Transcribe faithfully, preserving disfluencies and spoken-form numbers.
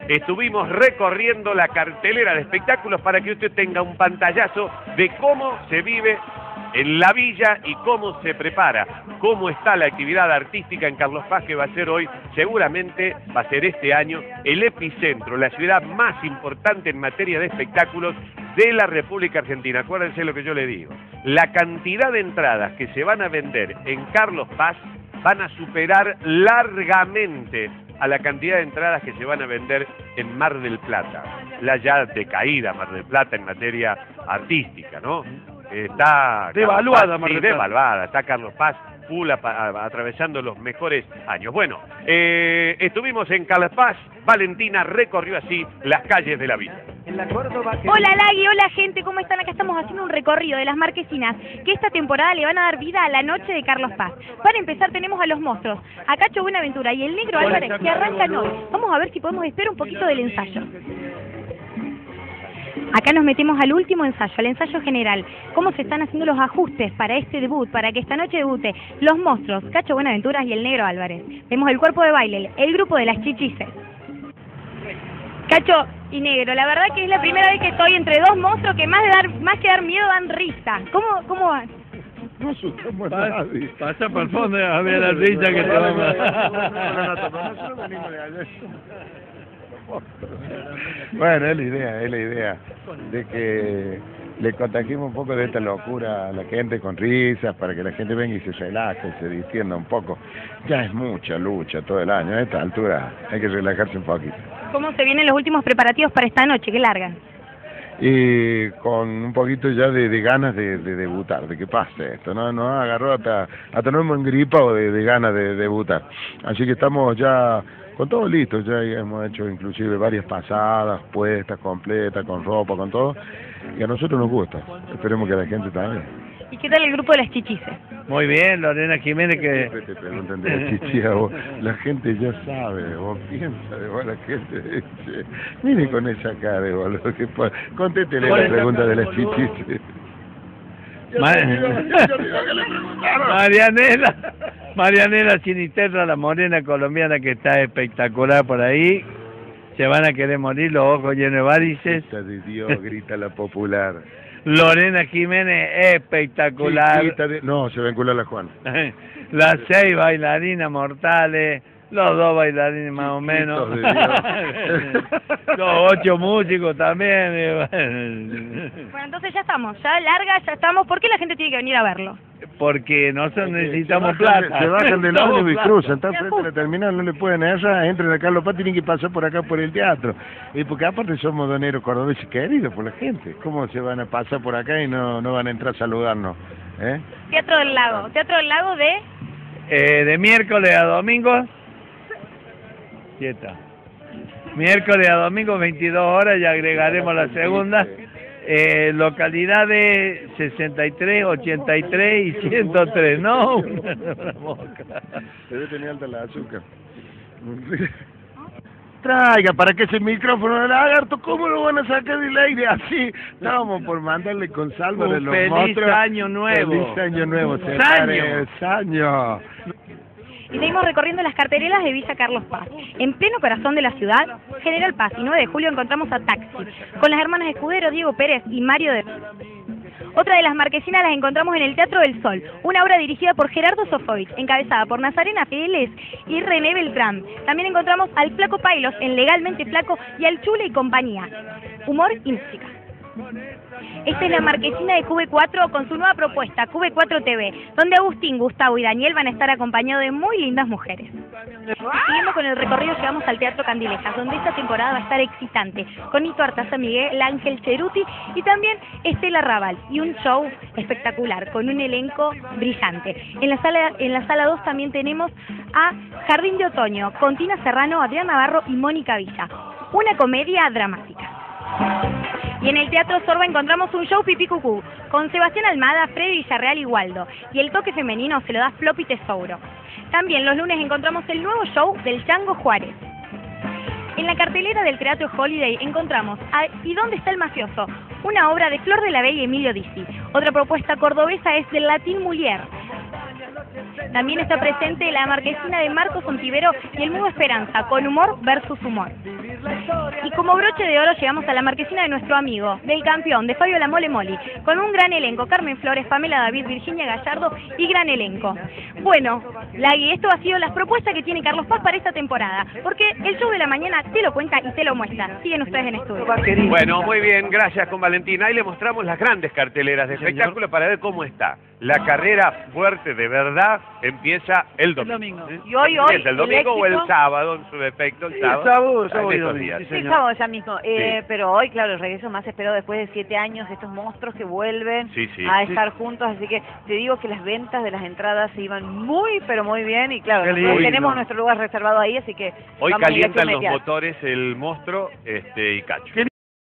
estuvimos recorriendo la cartelera de espectáculos para que usted tenga un pantallazo de cómo se vive en la villa y cómo se prepara, cómo está la actividad artística en Carlos Paz, que va a ser hoy, seguramente va a ser este año, el epicentro, la ciudad más importante en materia de espectáculos de la República Argentina. Acuérdense lo que yo le digo, la cantidad de entradas que se van a vender en Carlos Paz van a superar largamente a la cantidad de entradas que se van a vender en Mar del Plata, la ya decaída Mar del Plata en materia artística, ¿no? Está devaluada, Paz, sí, devaluada, está Carlos Paz full a, a, atravesando los mejores años. Bueno, eh, estuvimos en Carlos Paz, Valentina recorrió así las calles de la villa. Hola Lagui, hola gente, ¿cómo están? Acá estamos haciendo un recorrido de las marquesinas que esta temporada le van a dar vida a la noche de Carlos Paz. Para empezar tenemos a los monstruos, a Cacho Buenaventura y el Negro Álvarez, que arrancan hoy. Vamos a ver si podemos esperar un poquito del ensayo. Acá nos metemos al último ensayo, al ensayo general. Cómo se están haciendo los ajustes para este debut, para que esta noche debute los monstruos, Cacho Buenaventura y el Negro Álvarez. Vemos el cuerpo de baile, el grupo de las chichises. Cacho y Negro, la verdad que es la primera vez que estoy entre dos monstruos que más de dar, más que dar miedo dan risa. ¿Cómo, cómo van? No asustamos a nadie. Pasa por el fondo a ver la risa que te vamos Bueno, es la idea, es la idea de que le contagiemos un poco de esta locura a la gente con risas, para que la gente venga y se relaje, se distienda un poco. Ya es mucha lucha todo el año, a esta altura hay que relajarse un poquito. ¿Cómo se vienen los últimos preparativos para esta noche? ¿Qué largan? Y con un poquito ya de, de ganas de, de debutar, de que pase esto, ¿no? Nos agarró hasta, hasta nos hemos engripado de, de ganas de, de debutar. Así que estamos ya con todo listo, ya hemos hecho inclusive varias pasadas, puestas, completas, con ropa, con todo, y a nosotros nos gusta, esperemos que a la gente también. ¿Y qué tal el grupo de las chichises? Muy bien, Lorena Jiménez, que... Siempre te preguntan de la chichilla, vos, la gente ya sabe, vos piensa, de vos la gente dice, mire con esa cara, boludo, que contéstele la pregunta de las chichises. Marianela, Marianela Siniterra, la morena colombiana que está espectacular por ahí, se van a querer morir, los ojos llenos de varices. Grita de Dios, grita la popular. Lorena Jiménez, espectacular. Sí, de... No, se va a encular la Juan. Las seis bailarinas mortales, los dos bailarines más o menos. Los ocho músicos también. Bueno, entonces ya estamos, ya larga, ya estamos. ¿Por qué la gente tiene que venir a verlo? Porque nosotros necesitamos plata. Se bajan del ómnibus y cruzan, están frente a la terminal, no le pueden errar, entran a Carlos Paz, tienen que pasar por acá por el teatro. Y porque aparte somos doneros cordobeses queridos por la gente. ¿Cómo se van a pasar por acá y no, no van a entrar a saludarnos? ¿Eh? Teatro del Lago, Teatro del Lago de... Eh, de miércoles a domingo. Quieta. Miércoles a domingo, veintidós horas, ya agregaremos la segunda. Eh, localidades sesenta y tres, ochenta y tres y ciento tres, no, una boca. Debe tener alta la azúcar. Traiga, para que ese micrófono de lagarto, ¿cómo lo van a sacar del aire así? Estábamos por mandarle con salvo de los feliz monstruos. año nuevo. Feliz año nuevo. ¡Saño! ¡Saño! Y seguimos recorriendo las carteleras de Villa Carlos Paz. En pleno corazón de la ciudad, General Paz y nueve de julio encontramos a Taxi, con las hermanas Escudero, Diego Pérez y Mario de... Otra de las marquesinas las encontramos en el Teatro del Sol, una obra dirigida por Gerardo Sofovich, encabezada por Nazarena Fideles y René Beltrán. También encontramos al Flaco Pailos en Legalmente Flaco y al Chule y compañía. Humor y música. Esta es la marquesina de Q V cuatro con su nueva propuesta, Q V cuatro T V, donde Agustín, Gustavo y Daniel van a estar acompañados de muy lindas mujeres. Siguiendo con el recorrido, llegamos al Teatro Candilejas, donde esta temporada va a estar excitante, con Nito Artaza Miguel, Ángel Cheruti y también Estela Raval, y un show espectacular, con un elenco brillante. En la sala en la sala dos también tenemos a Jardín de Otoño, con Tina Serrano, Adrián Navarro y Mónica Villa, una comedia dramática. Y en el Teatro Sorba encontramos un show pipí cucú, con Sebastián Almada, Freddy Villarreal y Waldo, y el toque femenino se lo da Floppy Tesouro. También los lunes encontramos el nuevo show del Chango Juárez. En la cartelera del Teatro Holiday encontramos a ¿Y dónde está el mafioso?, una obra de Flor de la B y Emilio Dizzi. Otra propuesta cordobesa es del Latín Mulier. También está presente la marquesina de Marcos Ontivero y el Mudo Esperanza, con humor versus humor. Y como broche de oro llegamos a la marquesina de nuestro amigo, del campeón, de Fabio La Mole Moli, con un gran elenco, Carmen Flores, Pamela David, Virginia Gallardo y gran elenco. Bueno, Lagui, esto ha sido las propuestas que tiene Carlos Paz para esta temporada, porque el show de la mañana te lo cuenta y te lo muestra. Siguen ustedes en estudio. Bueno, muy bien, gracias con Valentina. Ahí le mostramos las grandes carteleras de espectáculo para ver cómo está. La carrera fuerte de verdad empieza el domingo. El domingo. ¿Eh? Y hoy, hoy, ¿Empieza el domingo el o el éxito? sábado en su defecto? El Sí, sábado, el sábado, en sábado y estos domingo, días. sí, Sí, señor. sábado ya mismo, eh, Sí. pero hoy, claro, el regreso más esperado después de siete años, estos monstruos que vuelven Sí, sí. a Sí. estar juntos, así que te digo que las ventas de las entradas se iban muy, pero muy bien, y claro, Qué nosotros lindo. tenemos nuestro lugar reservado ahí, así que Hoy vamos a ir a calientan los chumetear. motores el monstruo este, y Cacho.